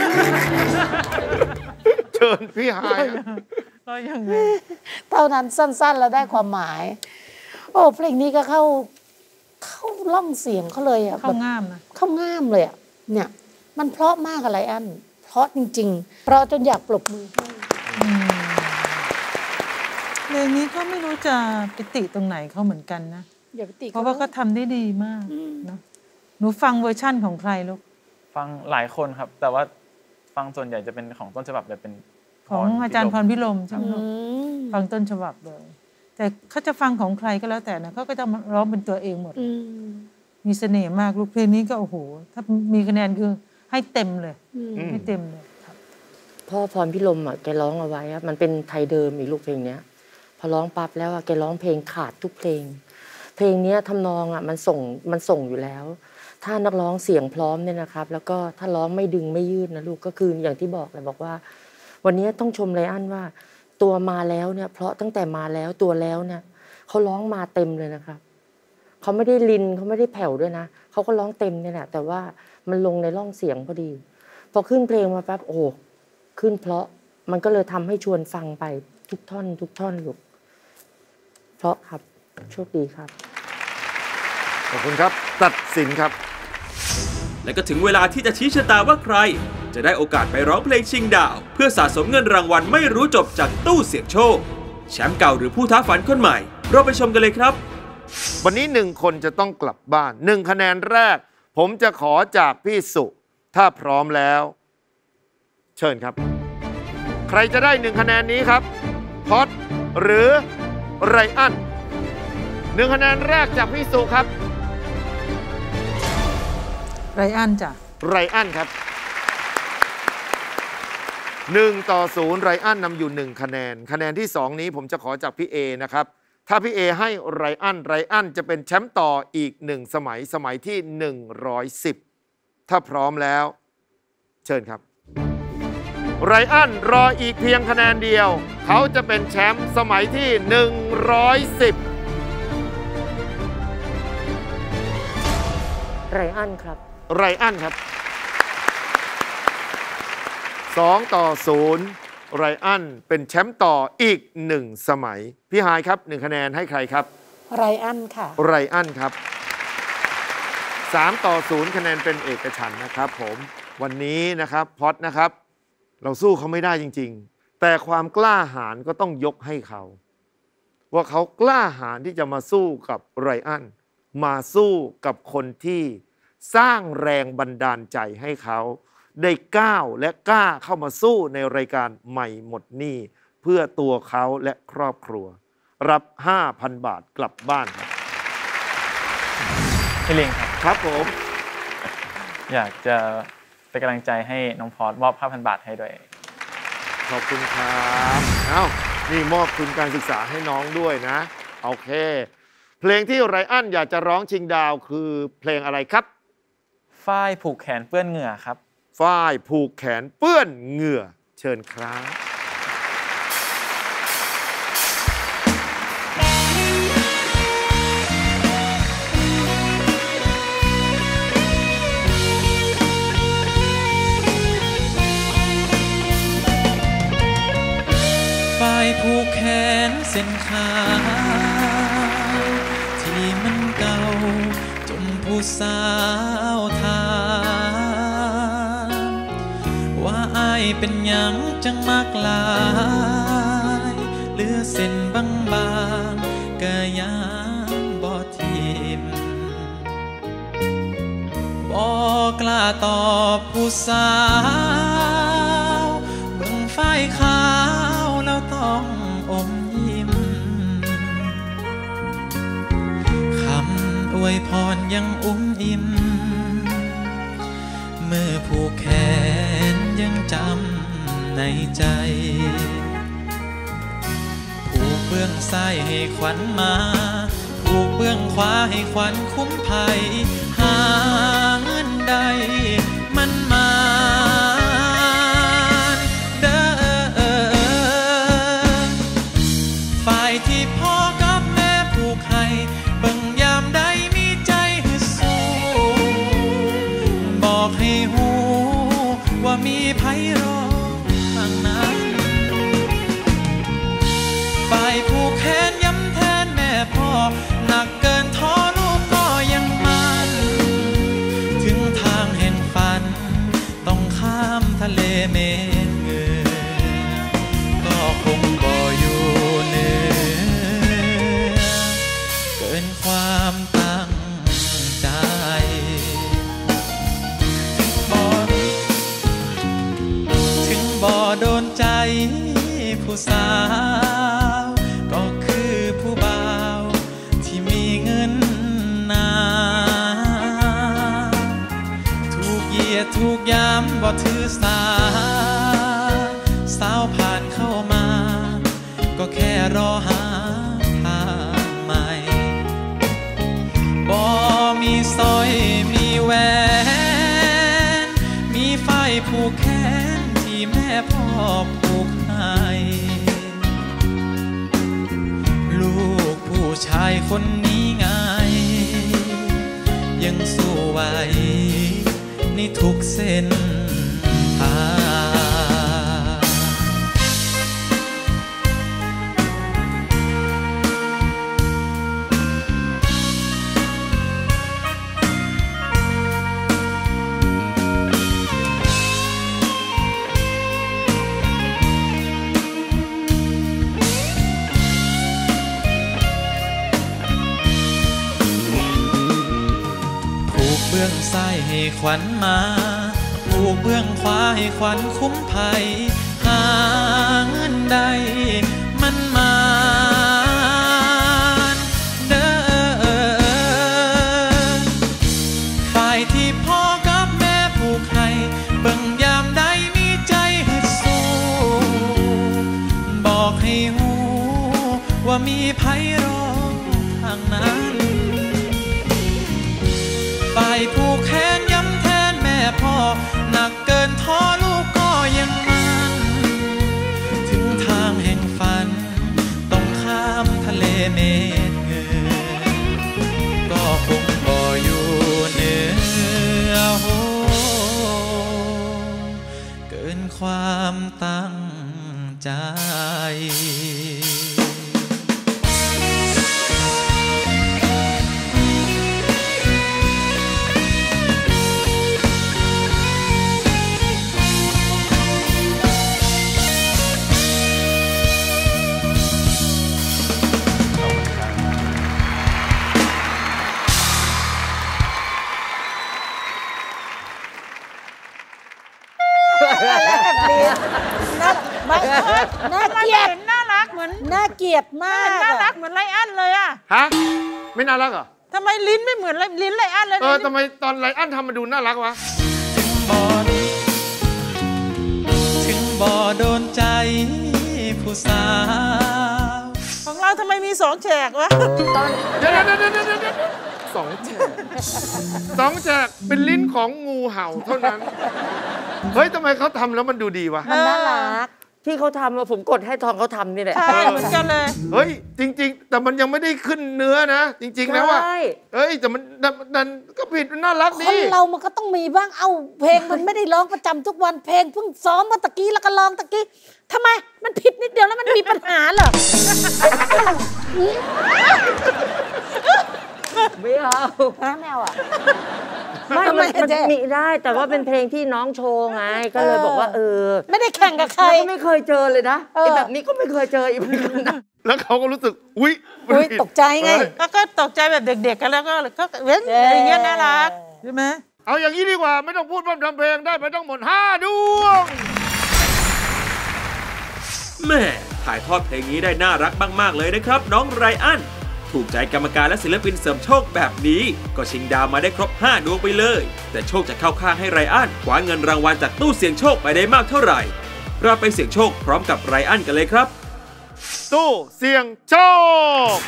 เชิญพี่หายครับก็ยังไงเท่านั้นสั้นๆแล้วได้ความหมาย โอ้เพลงนี้ก็เข้าล่องเสียงเขาเลยอ่ะเข้าง่ามนะเข้าง่ามเลยอ่ะเนี่ยมันเพราะมากอะไรอันเพราะจริงๆ เพราะจนอยากปรบมือให้เพลงนี้ก็ไม่รู้จะไปติตรงไหนเขาเหมือนกันนะอย่าไปติเพราะว่าก็ทำได้ดีมากเนาะหนูฟังเวอร์ชั่นของใครลูกฟังหลายคนครับ แต่ว่าฟังส่วนใหญ่จะเป็นของต้นฉบับเลยเป็นของอาจารย์พรพิรมใช่ไหมลูกมฟังต้นฉบับเลย แต่เขาจะฟังของใครก็แล้วแต่นะเขาก็จะร้องเป็นตัวเองหมดอืมมีเสน่ห์มากลูกเพลงนี้ก็โอ้โหถ้ามีคะแนนคือให้เต็มเลยอืมให้เต็มเลยครับพ่อพรพิรมอ่ะแกร้องเอาไว้อะมันเป็นไทยเดิมอีกลูกเพลงเนี้ย พอร้องปั๊บแล้วอ่ะแกร้องเพลงขาดทุกเพลง เพลงเนี้ยทำนองอ่ะมันส่งอยู่แล้ว ถ้านักร้องเสียงพร้อมเนี่ยนะครับ แล้วก็ถ้าร้องไม่ดึงไม่ยืดนะลูกก็คืออย่างที่บอกเลยบอกว่า วันนี้ต้องชมไรอันว่า ตัวมาแล้วเนี่ย เพราะตั้งแต่มาแล้วตัวแล้วเนี่ยเขาร้องมาเต็มเลยนะครับเขาไม่ได้ลินเขาไม่ได้แผ่วด้วยนะเขาก็ร้องเต็มเนี่ยแหละแต่ว่ามันลงในร่องเสียงพอดีพอขึ้นเพลงมาปั๊บโอ้ขึ้นเพราะมันก็เลยทำให้ชวนฟังไปทุกท่อนลูกเพราะครับโชคดีครับขอบคุณครับ ตัดสินครับและก็ถึงเวลาที่จะชี้ชะตาว่าใคร จะได้โอกาสไปร้องเพลงชิงดาว เพื่อสะสมเงินรางวัลไม่รู้จบจากตู้เสี่ยงโชค แชมป์เก่าหรือผู้ท้าฝันคนใหม่ เราไปชมกันเลยครับวันนี้1 คนจะต้องกลับบ้าน1 คะแนนแรก ผมจะขอจากพี่สุ ถ้าพร้อมแล้ว เชิญครับ ใครจะได้1 คะแนนนี้ครับพอดหรือไรอัน1 คะแนนแรกจากพี่สุครับไรอันจ้ะไรอันครับ1-0ไรอันนำอยู่1 คะแนนคะแนนที่2นี้ผมจะขอจากพี่เอนะครับถ้าพี่เอให้ไรอันจะเป็นแชมป์ต่ออีก1 สมัยที่110ถ้าพร้อมแล้วเชิญครับไรอันรออีกเพียงคะแนนเดียวเขาจะเป็นแชมป์สมัยที่110 ไรอันครับไรอันครับ2-0ไรอันเป็นแชมป์ต่ออีก1 สมัยพี่ฮายครับ1 คะแนนให้ใครครับไรอันค่ะไรอันครับ3-0คะแนนเป็นเอกฉันท์นะครับผมวันนี้นะครับพอดนะครับเราสู้เขาไม่ได้จริงๆแต่ความกล้าหาญก็ต้องยกให้เขาว่าเขากล้าหาญที่จะมาสู้กับไรอันมาสู้กับคนที่สร้างแรงบันดาลใจให้เขาได้ก้าวและกล้าเข้ามาสู้ในรายการใหม่หมดหนี้เพื่อตัวเขาและครอบครัวรับ 5,000 บาทกลับบ้านครับพี่ลิงครับครับผมอยากจะเป็นกำลังใจให้น้องพอร์ตมอบ 5,000 บาทให้ด้วยขอบคุณครับเอ้านี่มอบทุนการศึกษาให้น้องด้วยนะโอเคเพลงที่ไรอันอยากจะร้องชิงดาวคือเพลงอะไรครับฝ้ายผูกแขนเปื้อนเหงื่อครับฝ้ายผูกแขนเปื้อนเหงื่อเชิญครับฝ่ายผูกแขนเส้นขาที่มันเก่าจนผู้สาวถามว่าอายเป็นหยังจังมากลายเหลือเส้นบางๆก็ยังบ่ทิมบ่กล้าตอบผู้สาวเบิ่งฝ่ายขาวแล้วต้องอมยิ้มคำอวยพรยังอุ้มอิ่มมือผูกแขนยังจำในใจผูกเบื้องซ้ายให้ขวัญมาผูกเบื้องขวาให้ขวัญคุ้มภัยหาเงินใดมันมาเด้อฝ่ายที่พ่อกับแม่ผูกให้เบิ่งยามใดมีใจฮึดสู้บอกให้หูว่ามีไผรอข้างนั้นฝ่ายผูกแขนย้ำแทนแม่พ่อหนักเกินท้อลูกก็ยังมันถึงทางแห่งฝันต้องข้ามทะเลเมฆเงือก็คงบ่อยู่เหนือเกินความตั้งใจถึงบ่โดนใจผู้สาวก็คือผู้บ่าวที่มีเงินนาถูกเหยียดถูกย้ำบ่ถือสาสาวผ่านเข้ามาก็แค่รอหาทางใหม่บ่มีสร้อยมีแหวนมีฝ้ายผูกแขนที่แม่พ่อผูกให้ลูกผู้ชายคนนี้ไงยังสู้ไหวในทุกเส้นทางเบื้องซ้ายให้ขวัญมาผูกเบื้องขวาให้ขวัญคุ้มภัยหาเงินใดมันมาเด้อฝ่ายที่พ่อกับแม่ผูกให้เบิ่งยามใดมีใจฮึดสู้บอกให้หูว่ามีไผรอทางนั้นฝ่ายผูกแขนย้ำแทนแม่พ่อหนักเกินท้อลูกก็ยังมันถึงทางแห่งฝันต้องข้ามทะเลเมฆเงือก็คงบ่อยู่เหนือโหเกินความตั้งใจน่าเกลียดน่ารักเหมือนน่าเกลียดมากน่ารักเหมือนไรอันเลยอะฮะไม่น่ารักเหรอทำไมลิ้นไม่เหมือนลิ้นไรอันเลยทำไมตอนไรอันทำมาดูน่ารักวะถึงบ่โดนใจผู้สาวของเราทำไมมี2 แฉกวะเดี๋ยว2 แฉก2 แฉกเป็นลิ้นของงูเห่าเท่านั้นเฮ้ยทำไมเขาทำแล้วมันดูดีวะมันน่ารักที่เขาทำผมกดให้ทองเขาทำนี่แหละใช่เหมือนกันเลยเฮ้ยจริงๆแต่มันยังไม่ได้ขึ้นเนื้อนะจริงๆแล้วว่าเฮ้ยแต่มันก็ผิดมันน่ารักดีคนเรามันก็ต้องมีบ้างเอาเพลงมันไม่ได้ร้องประจำทุกวันเพลงเพิ่งซ้อมเมื่อตะกี้แล้วก็ร้องตะกี้ทำไมมันผิดนิดเดียวแล้วมันมีปัญหาเหรอไม่เอาไม่เอาอ่ะมันมีได้แต่ว่าเป็นเพลงที่น้องโชว์ไงก็เลยบอกว่าไม่ได้แข่งกับใครไม่เคยเจอเลยนะแบบนี้ก็ไม่เคยเจออีกเหมือนกันนะแล้วเขาก็รู้สึกอุ๊ยตกใจไงก็ตกใจแบบเด็กๆกันแล้วก็เว้นอะไรเงี้ยน่ารักใช่ไหมเอาอย่างนี้ดีกว่าไม่ต้องพูดพร่ำทำเพลงได้ไปต้องหมด5 ดวงแม่ถ่ายทอดเพลงนี้ได้น่ารักมากๆเลยนะครับน้องไรอันถูกใจกรรมการและศิลปินเสริมโชคแบบนี้ก็ชิงดาวมาได้ครบ5 ดวงไปเลยแต่โชคจะเข้าข้างให้ไรอันคว้าเงินรางวัลจากตู้เสี่ยงโชคไปได้มากเท่าไหร่เราไปเสี่ยงโชคพร้อมกับไรอันกันเลยครับตู้เสี่ยงโชค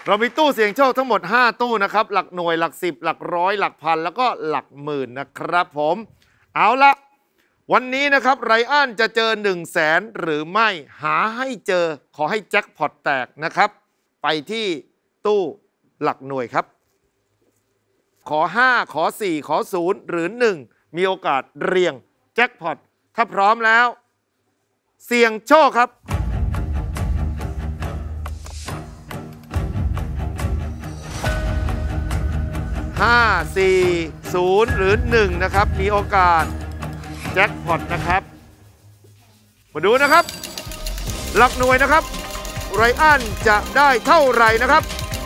เรามีตู้เสี่ยงโชคทั้งหมด5ตู้นะครับหลักหน่วยหลัก10หลักร้อยหลักพันแล้วก็หลักหมื่นนะครับผมเอาละวันนี้นะครับไรอันจะเจอ100,000หรือไม่หาให้เจอขอให้แจ็คพอตแตกนะครับไปที่ตู้หลักหน่วยครับขอ5ขอ4ขอ0หรือ1มีโอกาสเรียงแจ็คพอตถ้าพร้อมแล้วเสี่ยงโชคครับ5 4 0หรือ1นะครับมีโอกาสแจ็คพอตนะครับมาดูนะครับหลักหน่วยนะครับไรอันจะได้เท่าไหร่นะครับ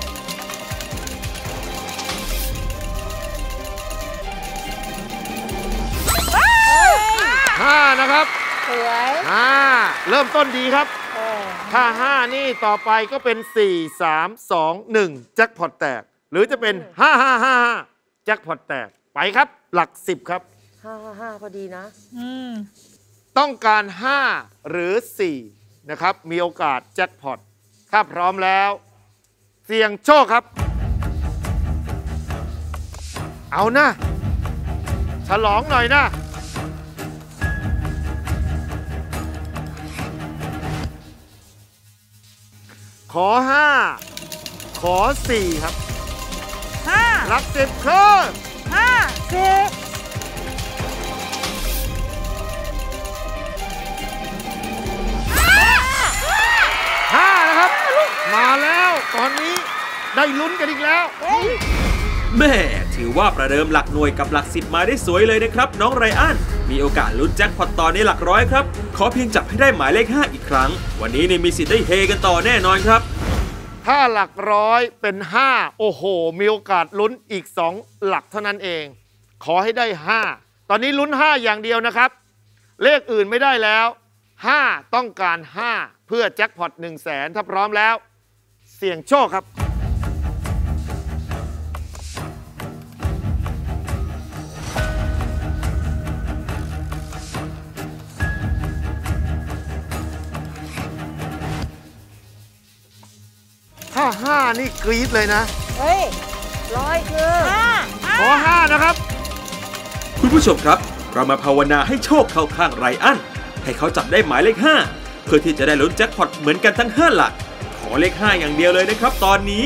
5นะครับสวย 5เริ่มต้นดีครับถ้า5นี่ต่อไปก็เป็น4 3 2 1แจ็คพอตแตกหรือจะเป็น5 แจ็คพอตแตกไปครับหลัก10ครับ 5 พอดีนะต้องการ5หรือ4นะครับมีโอกาสแจ็คพอตถ้าพร้อมแล้วเสี่ยงโชคครับเอานะฉลองหน่อยนะขอ5ขอ4ครับหลัก10คือ 5 4 นะครับมาแล้วตอนนี้ได้ลุ้นกันอีกแล้วแม่ถือว่าประเดิมหลักหน่วยกับหลัก10มาได้สวยเลยนะครับน้องไรอันมีโอกาสลุ้นแจ็คพอตต่อในหลักร้อยครับขอเพียงจับให้ได้หมายเลข5อีกครั้งวันนี้มีสิทธิ์ได้เฮกันต่อแน่นอนครับถ้าหลักร้อยเป็น5โอ้โหมีโอกาสลุ้นอีก2หลักเท่านั้นเองขอให้ได้5ตอนนี้ลุ้น5อย่างเดียวนะครับเลขอื่นไม่ได้แล้ว5ต้องการ5เพื่อแจ็คพอต100,000ถ้าพร้อมแล้วเสี่ยงโชคครับถ้า5นี่กรี๊ดเลยนะเฮ้ยร้อยคือขอ5นะครับคุณผู้ชมครับเรามาภาวนาให้โชคเข้าข้างไรอันให้เขาจับได้หมายเลข5เพื่อที่จะได้ลุ้นแจ็คพอตเหมือนกันทั้ง5หลักขอเลข5อย่างเดียวเลยนะครับตอนนี้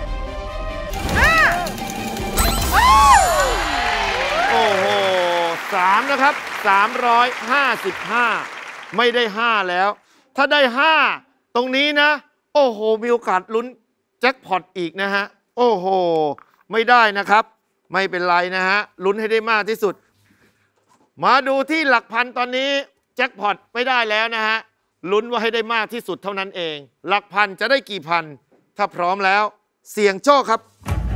โอ้โห3นะครับ355ไม่ได้5แล้วถ้าได้5ตรงนี้นะโอ้โหมีโอกาสลุ้นแจ็คพอตอีกนะฮะโอ้โหไม่ได้นะครับไม่เป็นไรนะฮะลุ้นให้ได้มากที่สุดมาดูที่หลักพันตอนนี้แจ็คพอตไม่ได้แล้วนะฮะลุ้นว่าให้ได้มากที่สุดเท่านั้นเองหลักพันจะได้กี่พันถ้าพร้อมแล้วเสี่ยงโชคครับ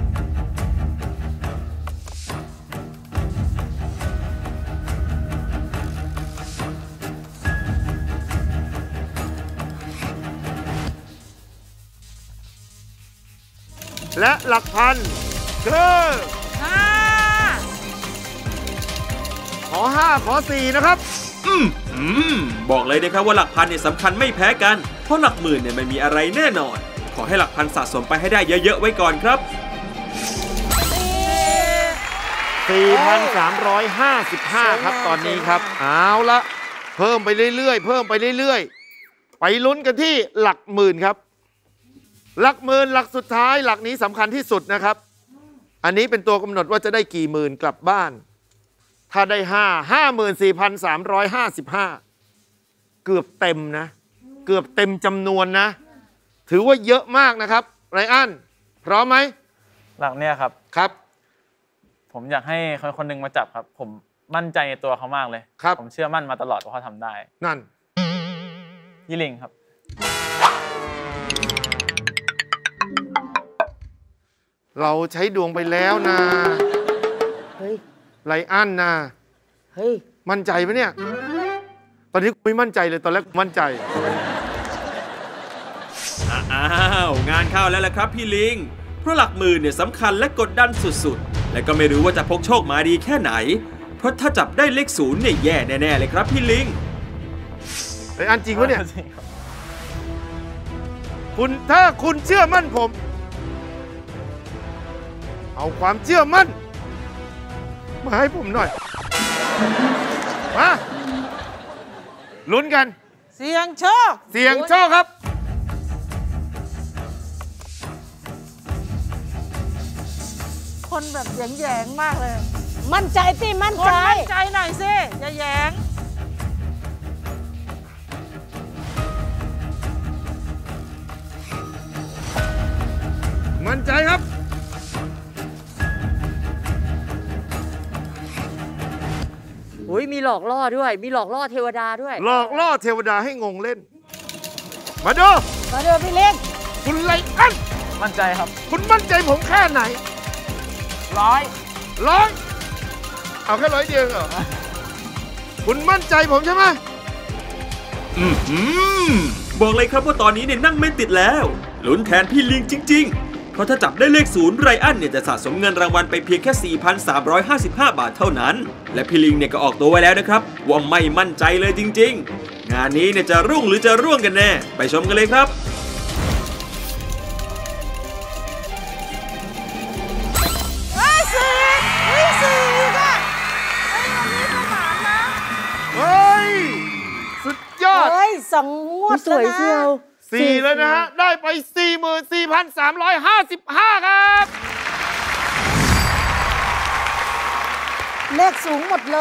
และหลักพันคือขอ5ขอ4นะครับบอกเลยนะครับว่าหลักพันเนี่ยสำคัญไม่แพ้กันเพราะหลักหมื่นเนี่ยไม่มีอะไรแน่นอนขอให้หลักพันสะสมไปให้ได้เยอะๆไว้ก่อนครับ 4,355ครับตอนนี้ครับเอาละเพิ่มไปเรื่อยๆเพิ่มไปเรื่อยๆไปลุ้นกันที่หลักหมื่นครับหลักหมื่นหลักสุดท้ายหลักนี้สำคัญที่สุดนะครับอันนี้เป็นตัวกำหนดว่าจะได้กี่หมื่นกลับบ้านถ้าได้54,355เกือบเต็มนะเกือบเต็มจำนวนนะถือว่าเยอะมากนะครับไรอันพร้อมไหมหลักเนี่ยครับครับผมอยากให้คนหนึ่งมาจับครับผมมั่นใจในตัวเขามากเลยครับผมเชื่อมั่นมาตลอดว่าเขาทำได้นั่นยี่ลิงครับเราใช้ดวงไปแล้วนะเฮ้ยไรอันนะเฮ้ยมั่นใจไหมเนี่ยตอนนี้ไม่มั่นใจเลยตอนแรกมั่นใจอ้าวงานเข้าแล้วแหละครับพี่ลิงเพราะหลักหมื่นเนี่ยสำคัญและกดดันสุดๆและก็ไม่รู้ว่าจะพกโชคมาดีแค่ไหนเพราะถ้าจับได้เลข0เนี่ยแย่แน่ๆเลยครับพี่ลิงไรอันจริงวะเนี่ยถ้าคุณเชื่อมั่นผมเอาความเชื่อมั่นมาให้ผมหน่อย มาลุ้นกันเสียงโชคเสียงโชคครับคนแบบแยงๆมากเลยมั่นใจสิมั่นคนใจมั่นใจหน่อยสิอย่าแยงมั่นใจครับอุ้ยมีหลอกล่อด้วย มีหลอกล่อเทวดาด้วยหลอกล่อเทวดาให้งงเล่น มาดูมาเดี๋ยวพี่เล็กคุณไลอ้อนมั่นใจครับคุณมั่นใจผมแค่ไหน 100 ร้อยเอาแค่100เดียวเหรอ คุณมั่นใจผมใช่ไหมบอกเลยครับว่าตอนนี้เนี่ยนั่งไม่ติดแล้วลุ้นแทนพี่ลิงจริงๆ เพราะถ้าจับได้เลข0ไรอันเนี่ยจะสะสมเงินรางวัลไปเพียงแค่ 4,355 บาทเท่านั้น และพี่ลิงเนี่ยก็ออกตัวไว้แล้วนะครับว่าไม่มั่นใจเลยจริงๆ งานนี้เนี่ยจะรุ่งหรือจะร่วงกันแน่ไปชมกันเลยครับเฮ้ย สุดยอดเฮ้ยสองงวดสวยเชียว 4แล้วนะฮะ ได้ไป 44,355 ครับเลขสูงหมดเลย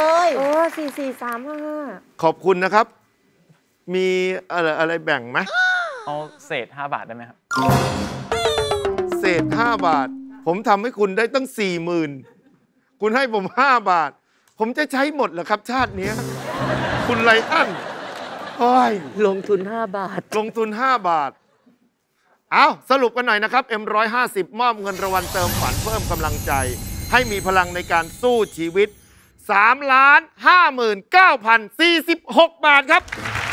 4435 ขอบคุณนะครับ มีอะไรแบ่งไหมเอาเศษ 5 บาทได้ไหมครับเศษ 5 บาท ผมทำให้คุณได้ตั้ง 40,000 คุณให้ผม 5 บาท ผมจะใช้หมดเหรอครับชาตินี้ คุณไลอ้อนโอ้ยลงทุน 5 บาทลงทุน 5 บาท เอาสรุปกันหน่อยนะครับ M150 มอบเงินรางวัลเติมฝันเพิ่มกำลังใจ ให้มีพลังในการสู้ชีวิต 3,59,046 บาทครับ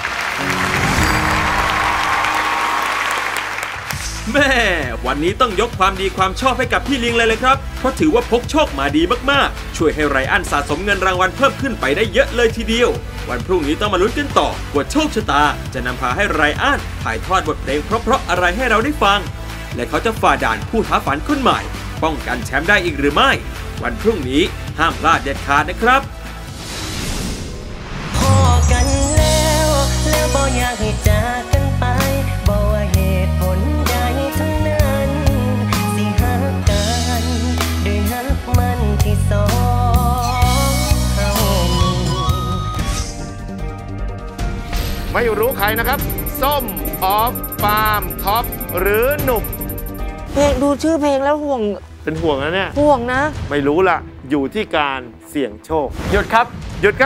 แม่วันนี้ต้องยกความดีความชอบให้กับพี่ลิงเลยครับ เพราะถือว่าพกโชคมาดีมากๆ ช่วยให้ไรอันสะสมเงินรางวัลเพิ่มขึ้นไปได้เยอะเลยทีเดียว วันพรุ่งนี้ต้องมาลุ้นกันต่อว่าโชคชะตาจะนำพาให้ไรอันถ่ายทอดบทเพลงเพราะๆอะไรให้เราได้ฟัง และเขาจะฝ่าด่านผู้ท้าฝันคนใหม่ ป้องกันแชมป์ได้อีกหรือไม่ วันพรุ่งนี้ห้ามพลาดเด็ดขาดนะครับพอกันแล้วบ่อยากให้จากกันไปบ่ว่าเหตุผลใดทั้งนั้นสิหักกันด้วยหักมันที่สองเฮาไม่รู้ใครนะครับ ส้ม ออฟ ปาล์ม ท็อป หรือหนุกเพลงดูชื่อเพลงแล้วห่วงเป็นห่วงนะเนี่ยห่วงนะไม่รู้ล่ะ อยู่ที่การเสี่ยงโชคหยุดครับหยุดครับ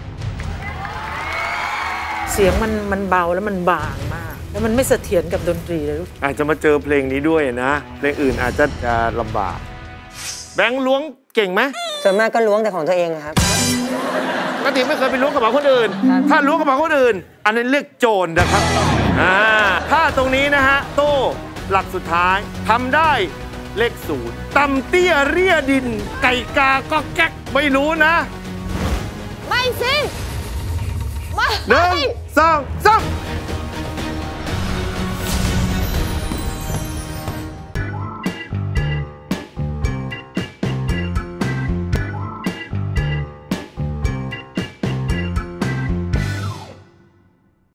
เสียงมันเบาแล้วมันบางมาก แล้วมันไม่เสถียรกับดนตรีเลยลูกอาจจะมาเจอเพลงนี้ด้วยนะ เพลงอื่นอาจจะลำบาก แบงค์ล้วงเก่งไหมส่วนมากก็ล้วงแต่ของตัวเองครับปกติไม่เคยไปล้วงกระเป๋าคนอื่น ถ้าล้วงกระเป๋าคนอื่น อันนั้นเรียกโจรนะครับถ้าตรงนี้นะฮะ โต้หลักสุดท้ายทำได้เลข0ตำเตี้ยเรียดิน ไก่กาก็แก๊กไม่รู้นะไม่สิ ไม่ 1 2 3